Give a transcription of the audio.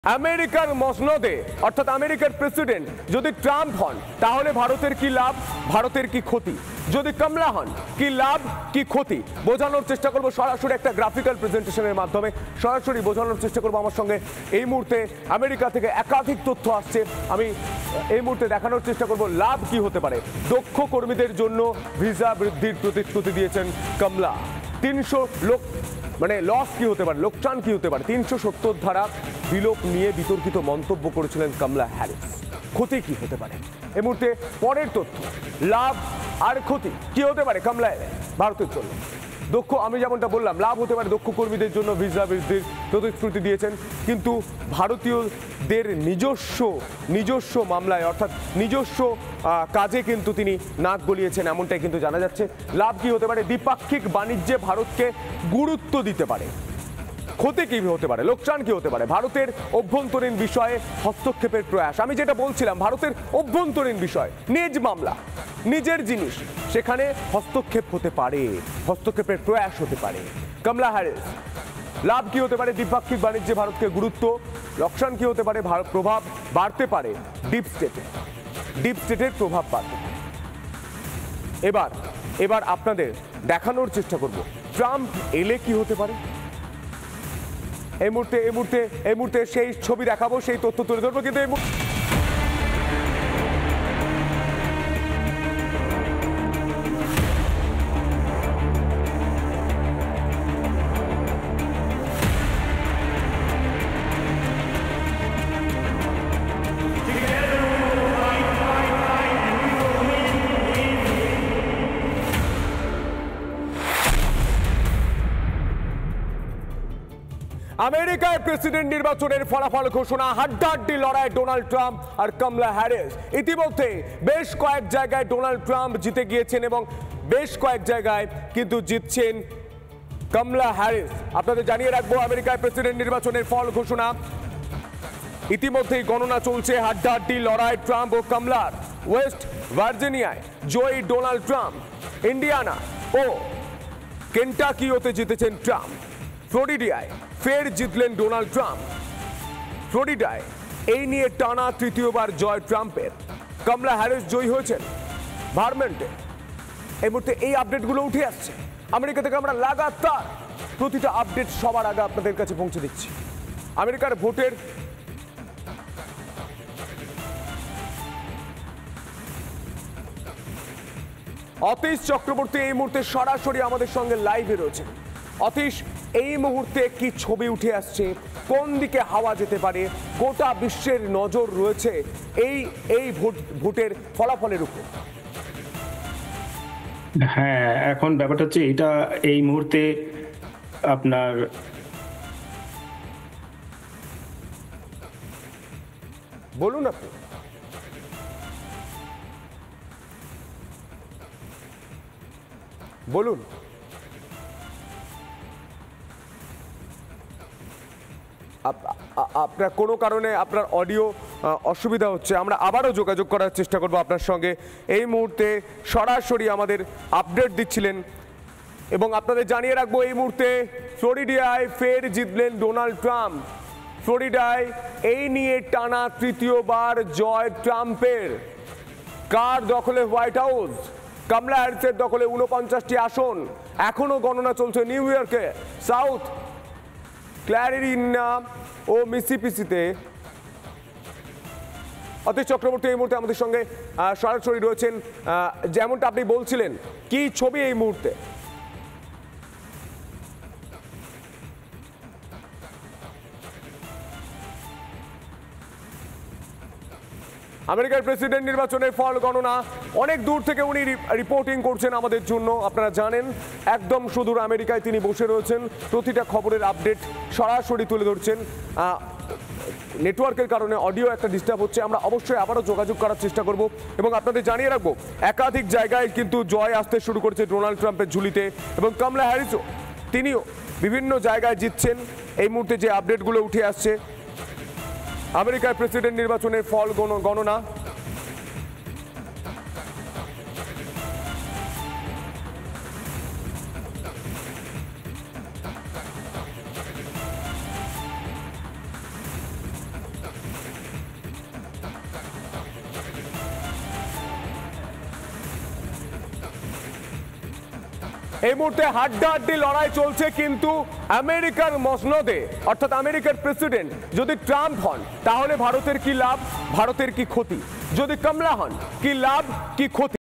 আমেরিকার মসনদে অর্থাৎ আমেরিকার প্রেসিডেন্ট যদি ট্রাম্প হন তাহলে ভারতের কি লাভ, ভারতের কি ক্ষতি? যদি কমলা হন কি লাভ কি ক্ষতি বোঝানোর চেষ্টা করব সরাসরি একটা গ্রাফিক্যাল প্রেজেন্টেশনের মাধ্যমে। সরাসরি বোঝানোর চেষ্টা করব। আমার সঙ্গে এই মুহূর্তে আমেরিকা থেকে একাধিক তথ্য আসছে। আমি এই মুহূর্তে দেখানোর চেষ্টা করব লাভ কি হতে পারে। দক্ষ কর্মীদের জন্য ভিসা বৃদ্ধির প্রতিশ্রুতি দিয়েছেন কমলা। 300 লোক মানে লস কি হতে পারে, লোকসান কি হতে পারে? 370 ধারা বিলোপ নিয়ে বিতর্কিত মন্তব্য করেছিলেন কমলা হ্যারিস। ক্ষতি কি হতে পারে এই মুহূর্তে? পরের তথ্য, লাভ আর ক্ষতি কি হতে পারে কমলা ভারতের জন্য। দক্ষ, আমি যেমনটা বললাম, লাভ হতে পারে দক্ষ কর্মীদের জন্য ভিসা বৃদ্ধির প্রতিশ্রুতি দিয়েছেন, কিন্তু ভারতীয়দের নিজস্ব মামলায় অর্থাৎ নিজস্ব কাজে কিন্তু তিনি নাক গলিয়েছেন, এমনটাই কিন্তু জানা যাচ্ছে। লাভ কি হতে পারে? দ্বিপাক্ষিক বাণিজ্যে ভারতকে গুরুত্ব দিতে পারে। ক্ষতি কি হতে পারে, লোকসান কি হতে পারে? ভারতের অভ্যন্তরীণ বিষয়ে হস্তক্ষেপের প্রয়াস। আমি যেটা বলছিলাম, ভারতের অভ্যন্তরীণ বিষয়, নিজ মামলা, নিজের জিনিস, সেখানে হস্তক্ষেপ হতে পারে, হস্তক্ষেপের প্রয়াস হতে পারে কমলা হ্যারিস। লাভ কি হতে পারে? দ্বিপাক্ষিক বাণিজ্যে ভারতকে গুরুত্ব। লোকসান কি হতে পারে? প্রভাব বাড়তে পারে ডিপ স্টেটের প্রভাব বাড়তে পারে। এবার আপনাদের দেখানোর চেষ্টা করব ট্রাম্প এলে কি হতে পারে। এই মুহূর্তে সেই ছবি দেখাবো, সেই তথ্য তুলে ধরবো, কিন্তু আমেরিকায় প্রেসিডেন্ট নির্বাচনের ফলাফল ঘোষণা, হাড্ডাহাড্ডি লড়াই ডোনাল্ড ট্রাম্প আর কমলা হ্যারিস। ইতিমধ্যে বেশ কয়েক জায়গায় ডোনাল্ড ট্রাম্প জিতে গিয়েছেন এবং বেশ কয়েক জায়গায় কিন্তু জিতছেন কমলা হ্যারিস। আপনাদের জানিয়ে রাখবো, আমেরিকায় প্রেসিডেন্ট নির্বাচনের ফল ঘোষণা ইতিমধ্যেই গণনা চলছে। হাড্ডাহাড্ডি লড়াই ট্রাম্প ও কমলার। ওয়েস্ট ভার্জিনিয়ায় জয়ী ডোনাল্ড ট্রাম্প, ইন্ডিয়ানা ও কেন্টাকিওতে জিতেছেন ট্রাম্প, ফ্লোরিডায় ফের জিতলেন ডোনাল্ড ট্রাম্প। ফ্লোরিডায় এই নিয়ে টানা তৃতীয়বার জয় ট্রাম্পের। কমলা হ্যারিস জয়ী হয়েছেন ভারমন্টে। এই মুহূর্তে এই আপডেটগুলো উঠে আসছে আমেরিকা থেকে। আমরা লাগাতার প্রতিটা আপডেট সবার আগে আপনাদের কাছে পৌঁছে দিচ্ছি। আমেরিকার ভোটের অতীশ চক্রবর্তী এই মুহূর্তে সরাসরি আমাদের সঙ্গে লাইভে রয়েছে। অতীশ, এই মুহূর্তে কি ছবি উঠে আসছে, কোন দিকে হাওয়া যেতে পারে? গোটা বিশ্বের নজর রয়েছে এই ভোটের ফলাফলের উপর। হ্যাঁ, এখন ব্যাপারটা হচ্ছে এটা এই মুহূর্তে আপনার বলুন আপনি। বলুন। আপনার কোনো কারণে আপনার অডিও অসুবিধা হচ্ছে, আমরা আবারও যোগাযোগ করার চেষ্টা করব আপনার সঙ্গে। এই মুহূর্তে সরাসরি আমাদের আপডেট দিচ্ছিলেন এবং আপনাদের জানিয়ে রাখবো, এই মুহূর্তে ফ্লোরিডায় ফের জিতলেন ডোনাল্ড ট্রাম্প। ফ্লোরিডায় এই নিয়ে টানা তৃতীয়বার জয় ট্রাম্পের। কার দখলে হোয়াইট হাউস? কমলা হ্যারিসের দখলে 49টি আসন। এখনো গণনা চলছে নিউ ইয়র্কে, সাউথ ক্যারোলিনা ও মিসিসিপিতে। অতীশ চক্রবর্তী এই মুহূর্তে আমাদের সঙ্গে সরাসরি রয়েছেন। যেমনটা আপনি বলছিলেন, কি ছবি এই মুহূর্তে? আমেরিকার প্রেসিডেন্ট নির্বাচনের ফল গণনা অনেক দূর থেকে উনি রিপোর্টিং করছেন আমাদের জন্য। আপনারা জানেন, একদম সুদূর আমেরিকায় তিনি বসে রয়েছেন, প্রতিটা খবরের আপডেট সরাসরি তুলে ধরছেন। নেটওয়ার্কের কারণে অডিও একটা ডিস্টার্ব হচ্ছে, আমরা অবশ্যই আবারও যোগাযোগ করার চেষ্টা করব এবং আপনাদের জানিয়ে রাখবো, একাধিক জায়গায় কিন্তু জয় আসতে শুরু করেছে ডোনাল্ড ট্রাম্পের ঝুলিতে এবং কমলা হ্যারিসও তিনিও বিভিন্ন জায়গায় জিতছেন। এই মুহূর্তে যে আপডেটগুলো উঠে আসছে, আমেরিকার প্রেসিডেন্ট নির্বাচনের ফল গণনা। এই মুহূর্তে হাড্ডাহাড্ডি লড়াই চলছে, কিন্তু আমেরিকার মসনদে অর্থাৎ আমেরিকার প্রেসিডেন্ট যদি ট্রাম্প হন তাহলে ভারতের কি লাভ, ভারতের কি ক্ষতি, যদি কমলা হন কি লাভ কি ক্ষতি।